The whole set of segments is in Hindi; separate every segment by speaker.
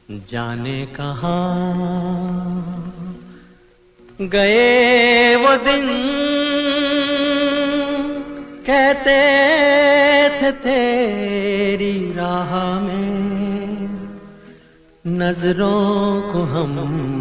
Speaker 1: जाने कहाँ गए वो दिन, कहते थे तेरी राह में नजरों को हम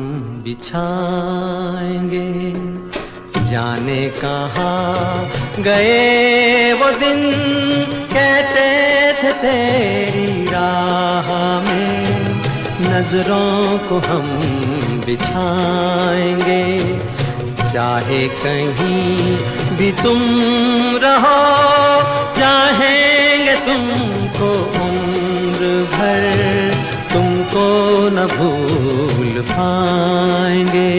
Speaker 1: बिछाएंगे। जाने कहाँ गए वो दिन, कहते थे तेरी राह में नजरों को हम बिछाएंगे। चाहे कहीं भी तुम रहो, चाहेंगे तुमको उम्र भर, तुमको न भूल पाएंगे।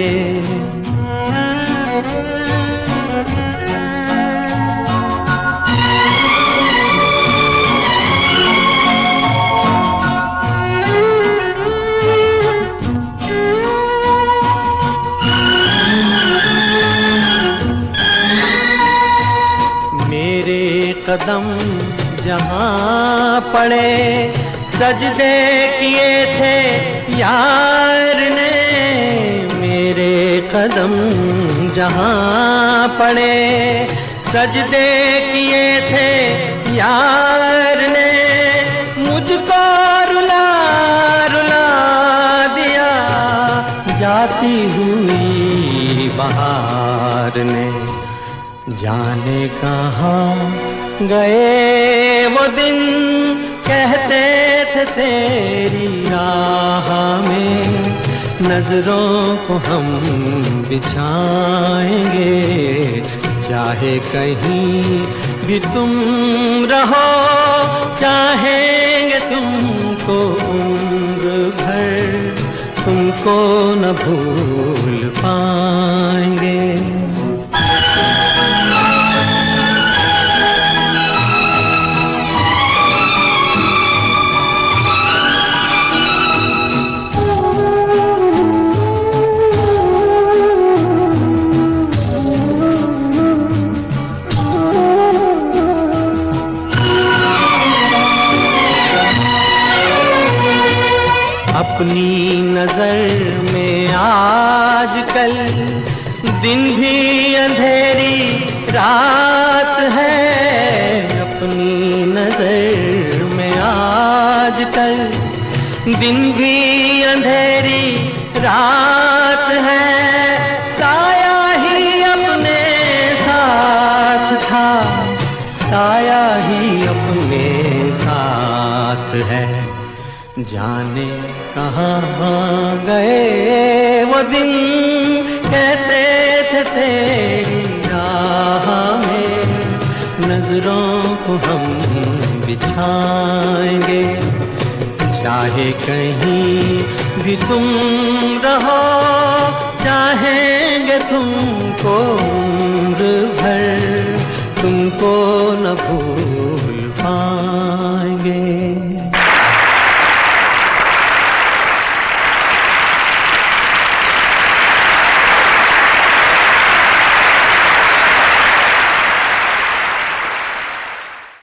Speaker 1: कदम जहाँ पड़े सजदे किए थे यार ने, मेरे कदम जहाँ पड़े सजदे किए थे यार ने, मुझको रुला रुला दिया जाती हुई बहार ने। जाने कहाँ गए वो दिन, कहते थे तेरी राह में नजरों को हम बिछाएंगे। चाहे कहीं भी तुम रहो, चाहेंगे तुमको उम्र भर, तुमको न भूल पाएंगे। अपनी नजर में आजकल दिन भी अंधेरी रात है। अपनी नजर में आजकल दिन भी अंधेरी रात है। साया ही अपने साथ था, साया ही अपने साथ है। जाने कहाँ गए वो दिन, कहते थे तेरी राह में नजरों को हम बिछाएंगे। चाहे कहीं भी तुम रहो, चाहेंगे तुमको उम्र भर, तुमको न भूल पाएंगे।